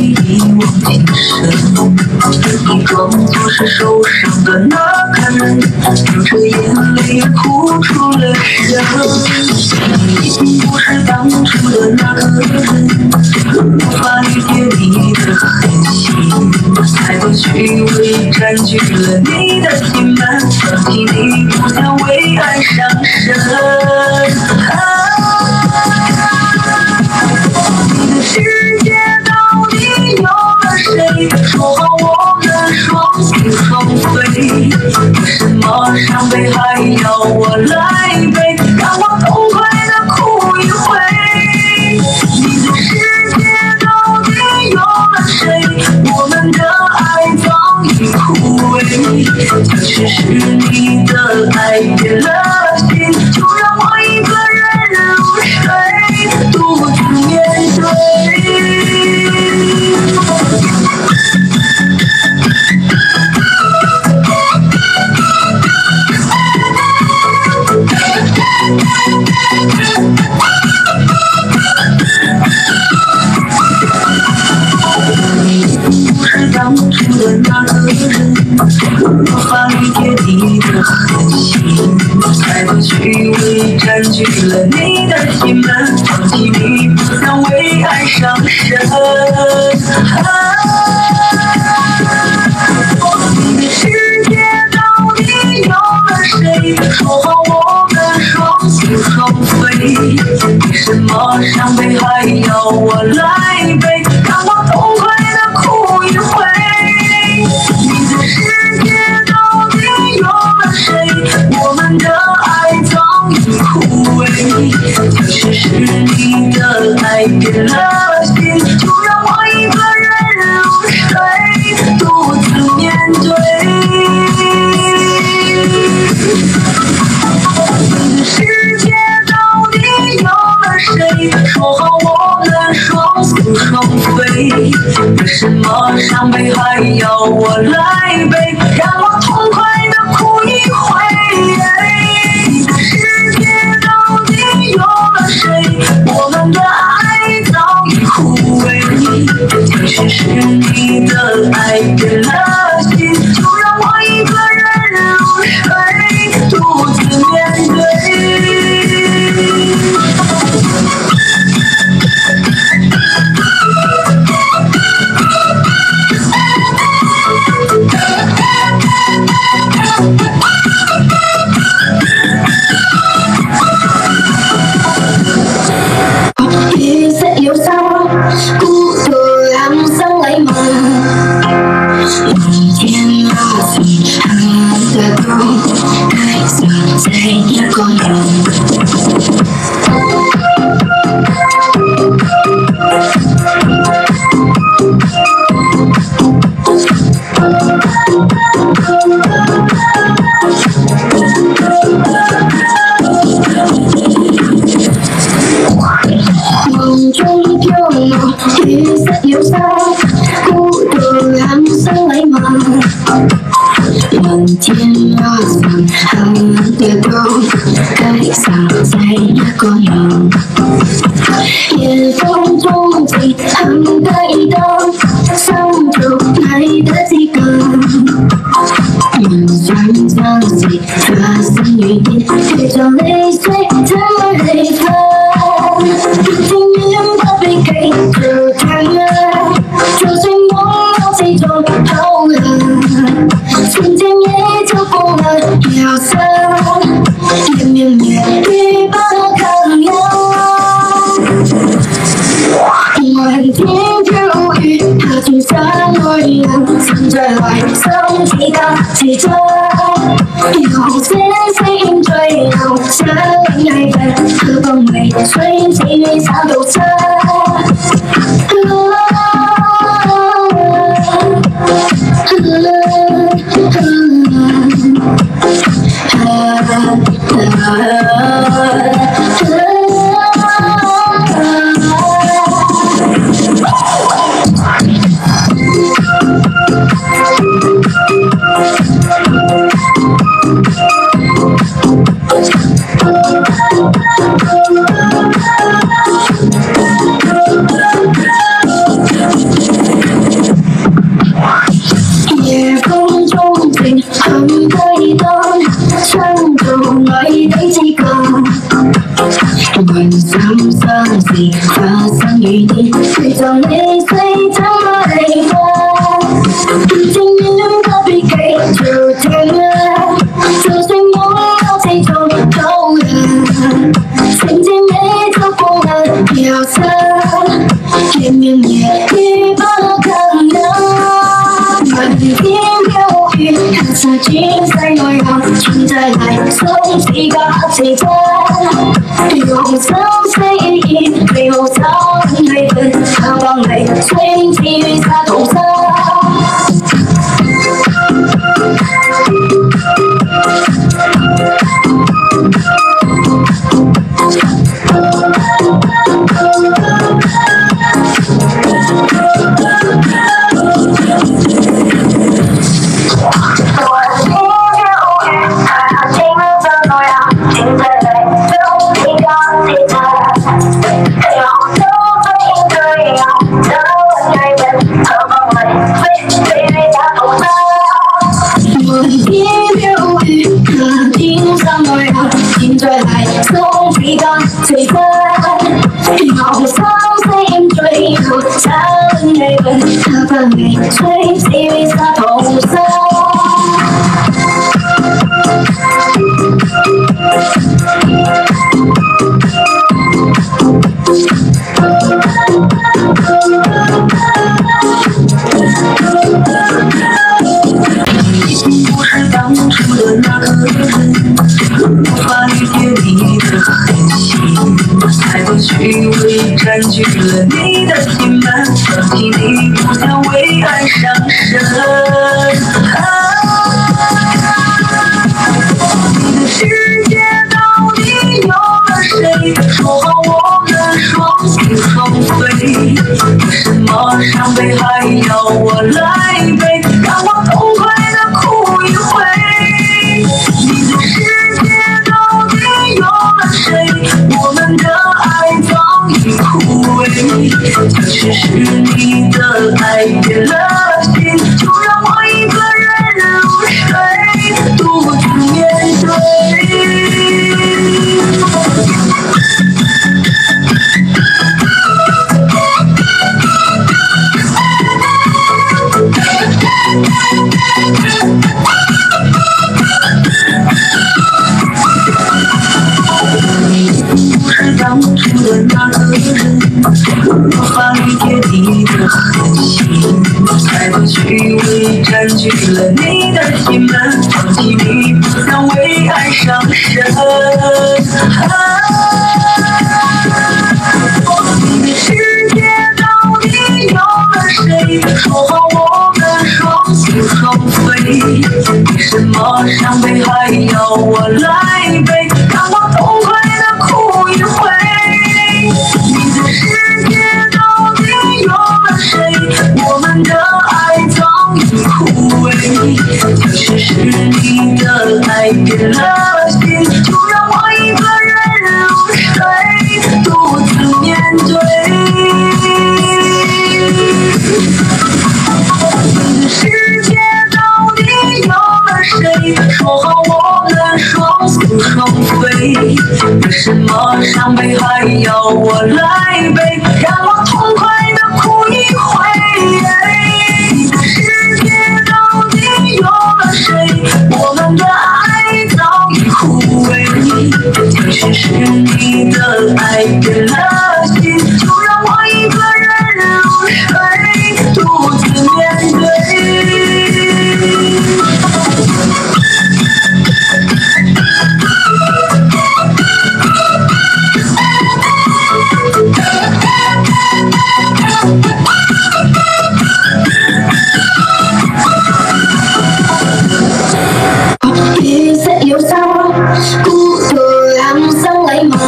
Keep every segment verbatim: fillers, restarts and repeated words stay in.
一往情深。你装作是受伤的那个人，流着眼泪哭出了声。你不是当初的那个人，无法理解你的狠心，太多虚伪占据了你的心门，放弃你不想为爱伤神。你的世界到底有了谁？说好我们双宿双飞，为什么伤悲还要我来背？让我痛快的哭一回。你的世界到底有了谁？我们的爱早已枯萎，可是是你的爱变了心，就让我一个人入睡，独自面对。不是当初的那个人，无法理解你的狠心，太多虚伪占据了你的心门，放弃你不想为爱伤神。你的世界到底有了谁？说好我们双宿双飞，为什么伤悲还要我来背？让我痛快的哭一回。你的世界到底有了谁？我们的爱早已枯萎，可是是你的爱变了心，就让我一个人入睡，独自面对。你的世界到底有了谁？说好我们双宿双飞，为什么伤悲还要我来背？让我痛快的哭一回。你的世界到底有了谁？我们的爱早已枯萎，可是是你的爱变了心，就让我一个人入睡，独自面对。 雨色憂傷，孤獨兩生禮物。明天我曾很的都愛上這一個人。夢中飄舞，雨色憂傷，孤獨兩生禮物。明天我曾很的都愛上這一個人。夜風中最疼的一燈，守住愛的幾個。人生相隨，發生雨點，陪着淚水怎麼淚分？情願不被給就看了，就算夢到最終好了，瞬間也就過了憂傷，綿綿綿雨把抗陽。我很聽舊雨，它就像諾言，藏着來生期待記着，有些心墜入相戀愛的河崩尾，隨際遇上鬥爭。 几个几分，用手随意流淌泪痕，他往泪吹起雨洒头上。送几个最分，好像谁追逐他的泪吻，他把泪吹起雨洒头上。 不是当初的那个人，无法理解你的狠心，太多虚伪占据了你的心门，放弃你不想为爱伤神。你的世界到底有了谁？说好我们双宿双飞，为什么伤悲还要我来背？让我痛快的哭一回。你的世界到底有了谁？我们的爱早已枯萎，可是是你的爱变了心，就让我一个人入睡，独自面对。不是当初的那个人，无法理解你的狠心，太多虚伪占据了你的心门，放弃你不想为爱伤神。你的世界到底有了谁？说好我们双宿双飞，为什么伤悲还要我来背？让我痛快的哭一回。你的世界到底有了谁？我们的爱早已枯萎，可是是你的爱变了心，就让我一个人入睡，独自面对。你的世界到底有了谁？说好我们双宿双飞，为什么伤悲还要我来背？让我痛快的哭一回。你的世界到底有了谁？我们的爱早已枯萎，可是是你的爱变了心，就让我一个人入睡，独自面对。 雨色流沙，孤独浪上来吗？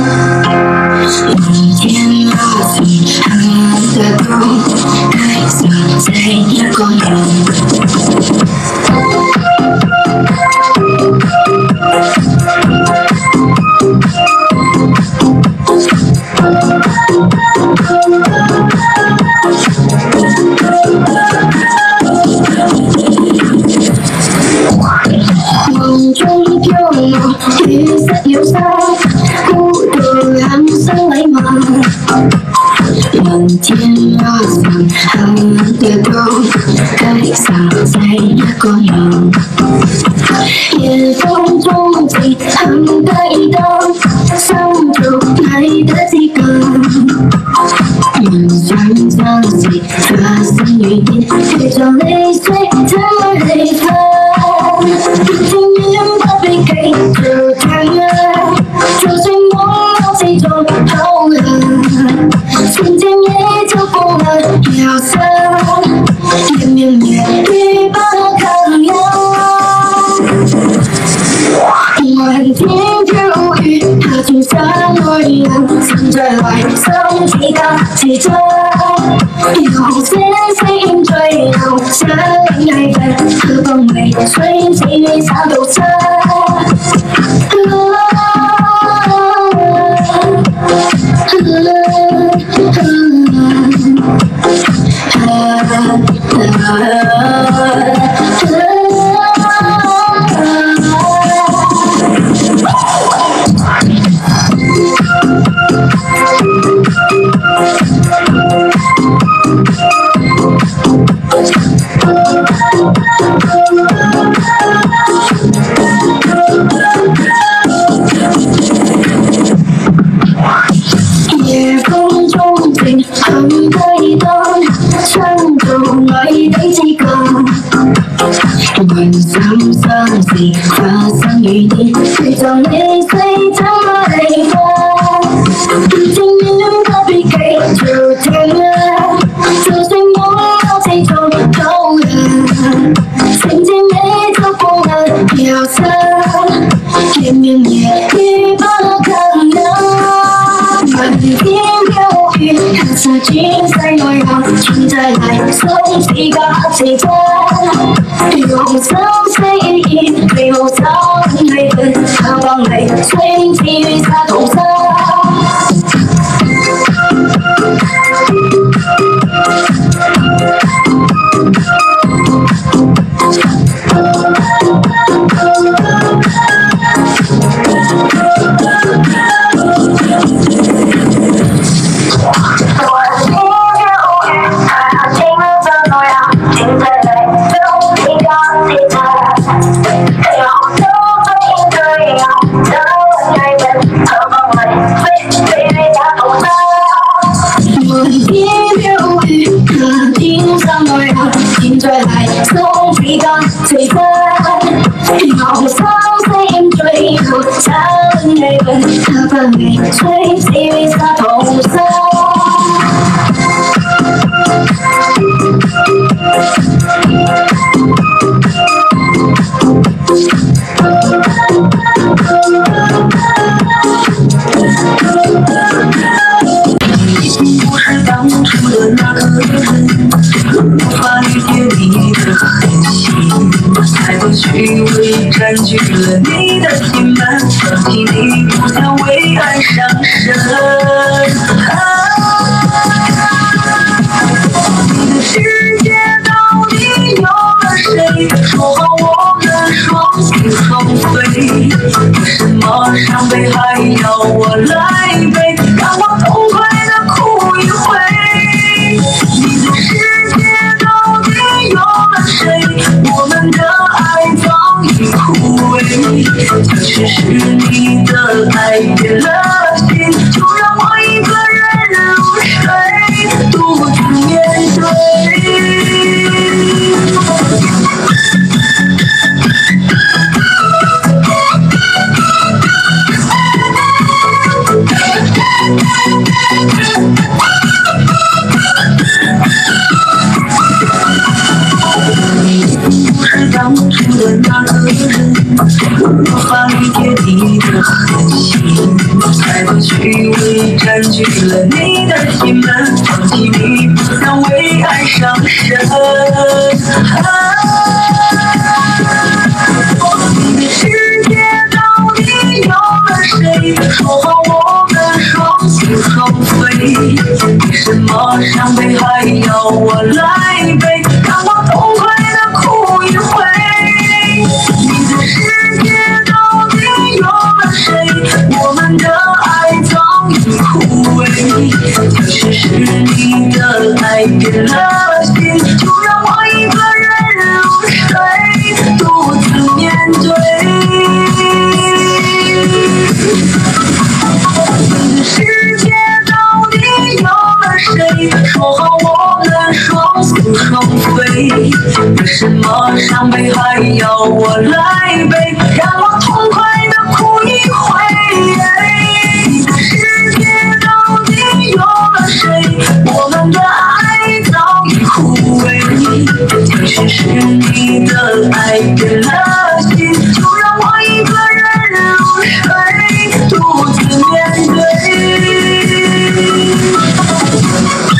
一天拉长他的头，爱上在月光中。梦中飘落雨色流沙，孤独浪上来吗？漫天拉长他的头，爱上在月光中。夜风中最长的一道，伤就来得及赶。梦想相随，发生雨点，陪着泪水怎么泪分？今夜把悲给就随着有些心坠落，下另爱的和风味，随际遇洒透着。夜風中靜很低燈，相做愛的知覺。雲閃相視，發生雨點，隨着你細怎麼離開？情願不必繼續停啊，就算擁有這種都難。情節你就過了秒殺，見面也遇不可能。漫天飄雨，看似盡在內容，全在來送幾個氣氛，用心細意，最後找你的他幫你隨機遇灑透着。現在來送幾個氣氛，用心聲最後找你問，他幫你隨時為他投射。 不是當初的那個人，無法理解你的狠心，太多虛偽佔據了你的心門，放棄你不想為愛傷神。你的世界到底有了誰？說好我們雙宿雙飛，為什麼傷悲還要我來背？讓我痛快地哭一回。你的世界到底有了誰？我們的愛早已枯萎，這卻是你的愛變了心，就讓我一個人入睡，獨自面對。不是當初的那個人，無法理解你的狠心，太多虛偽佔據了你的心門，放棄你不想為愛傷神。你的世界到底有了誰？說好我們雙宿雙飛，為什麼傷悲還要我來背？讓我痛快地哭一回。你的世界到底有了誰？我們的愛早已枯萎，這卻是你的愛變了心，就讓我一個人入睡，獨自面對。你的世界到底有了誰？說好我們雙宿雙飛，為什麼傷悲還要我來背？讓我痛快地哭一回。你的世界到底有了誰？我們的愛早已枯萎，這卻是你的愛變了心，就讓我一個人入睡，獨自面對。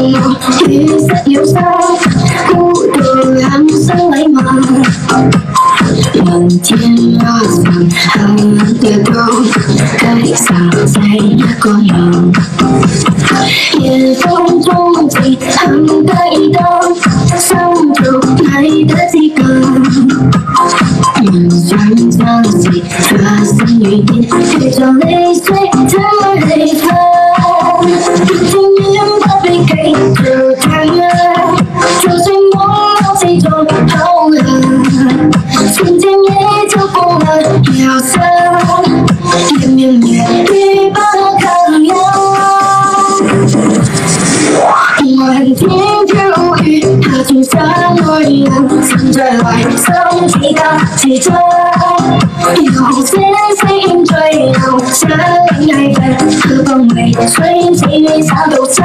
我雨伞流沙，孤独寒声雷鸣。漫天热浪，寒的头，盖上在那个阳。夜风中最长的一道，上就来得及赶。满山苍气，发生雨点，陪着泪水怎么泪分？今年的悲给就看了，就算梦到最终好了，瞬间也就过了要色，绵绵绵雨把它阳。满天就雨，它就像我一样，藏着来送几个记着，有些心坠落下另爱的和风尾，吹起雨洒都着。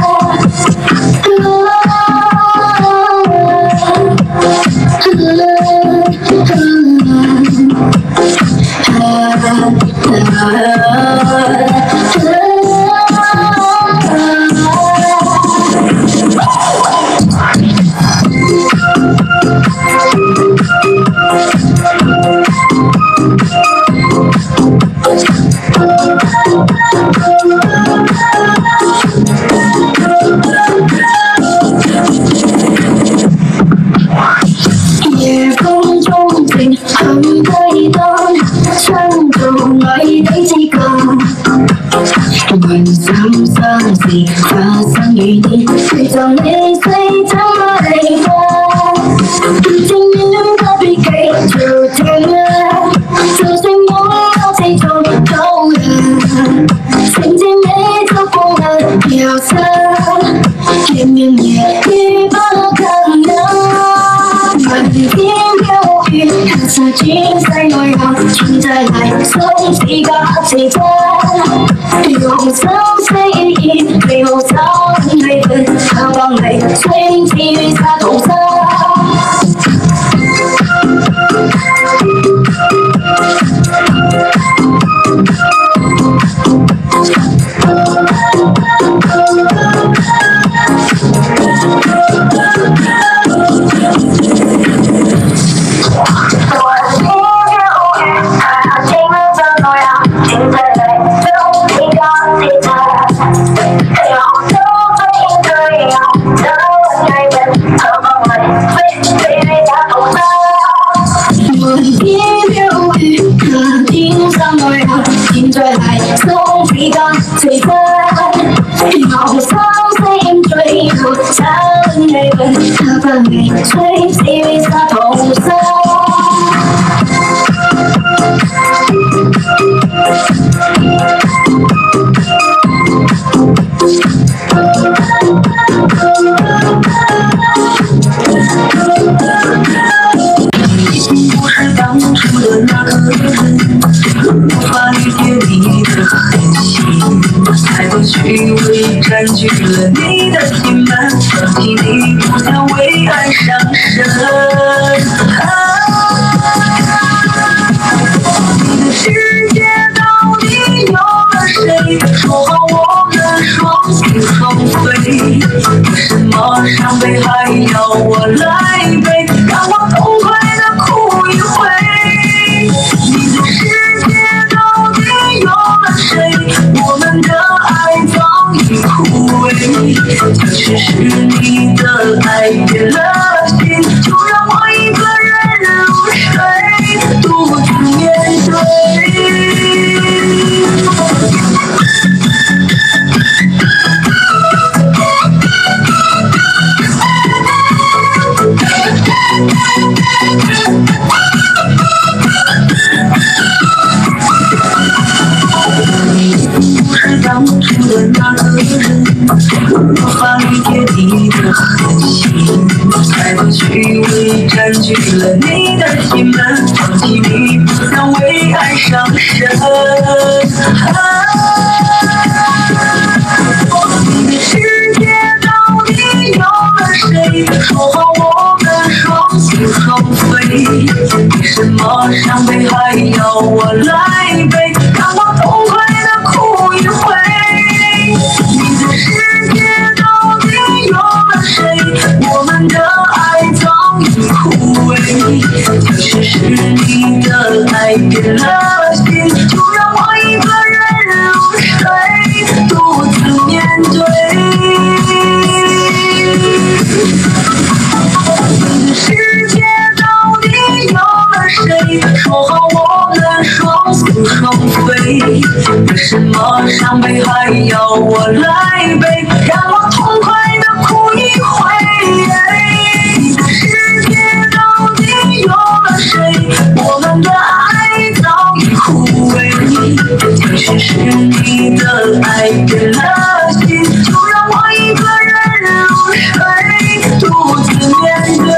夜风中最长的一段，上就来得及赶。晚上相思发生雨点，陪着泪水怎么泪分？今年的悲给就甜了，就算梦到最终好了，瞬间也就过了要色，绵绵绵雨把它阳。满天流雨，它洒进在我腰，存在来送几个记着，用手随意最后找泪分，它帮泪吹起雨洒头上。送几个最真，好伤心坠入下泪分，它把泪吹起雨洒头上。 不是当初的那个人，无法理解你的狠心，太多虚伪占据了你的心门，放弃你不想为爱伤神。你的世界到底有了谁？说好我们双宿双飞，为什么伤悲还要我来背？让我痛快的哭一回。你的世界到底有了谁？我们的爱早已枯萎，即使是你的爱变了心，就让我一个人入睡，独自面对。不是当初的那个人，无法理解你的狠心，太多虚伪占据了你的心门，放弃你不想为爱伤神。你的世界到底有了谁？说好我们双宿双飞，为什么伤悲还要我来背？让我痛快的哭一回。你的世界到底为什么伤悲还要我来背？让我痛快的哭一回。你的世界到底有了谁？我们的爱早已枯萎。其实是你的爱变了心，就让我一个人入睡，独自面对。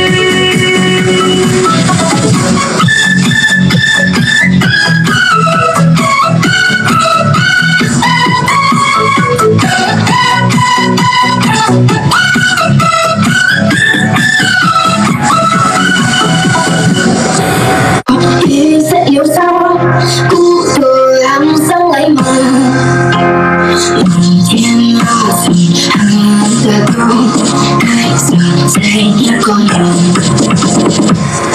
雨色流沙，孤独让上来吗？明天那次很的高，开始在夜光中。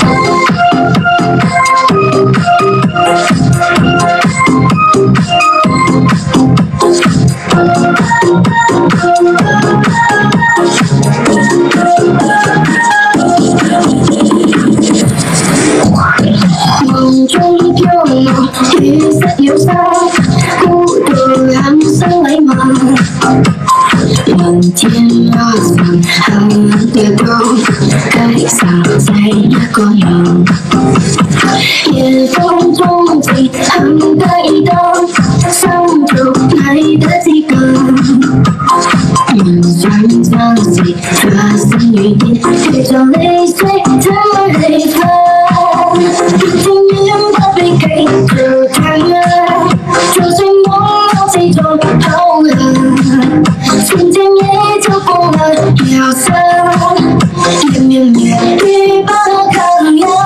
梦中飘落，雨色流沙，孤独让上来吗？满天那层很的高，盖上在夜光中。夜风中最很的一道，上就来得及赶。梦想相信发生雨点，对着泪水怎么泪分？今天的被给就看了，就算梦到其中好了，瞬间也就过了秒杀，绵绵绵雨把抗压。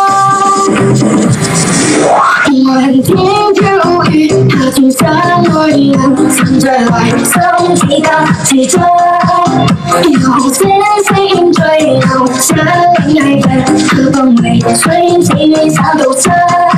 满天飘雨，它就像诺言，藏着来生几个记着，有些心坠落下另爱的可风美，随际遇下斗争。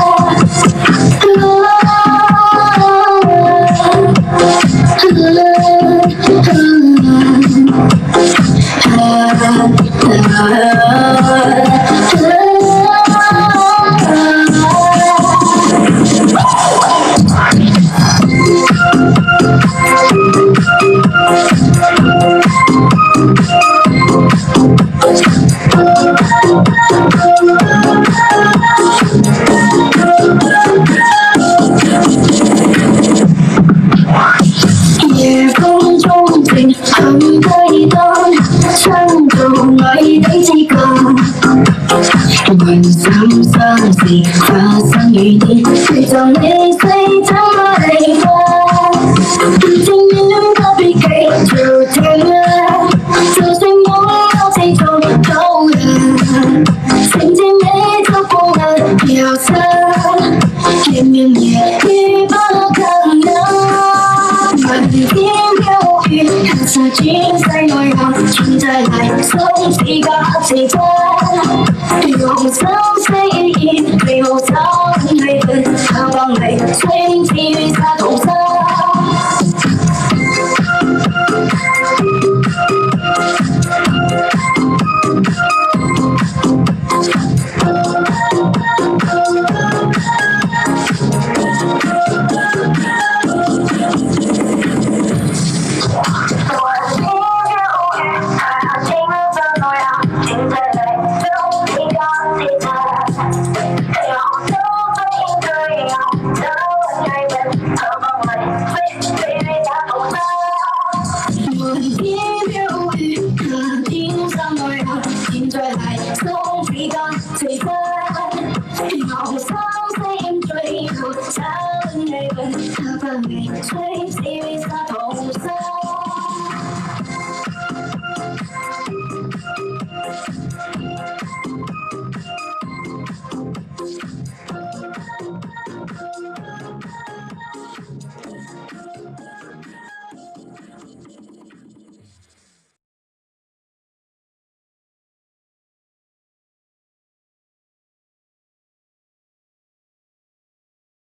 夜风中最很的一段，唱中来的几个晚上相信发生雨点，对着泪水怎么泪分？今天的被给就甜了，就算梦到其中够了，瞬间也就过了秒杀，绵绵绵雨把抗压。满天飘雨，它洒进在诺阳，存在来送几个几段，有伤谁意，最后早泪分，他往泪随际遇下。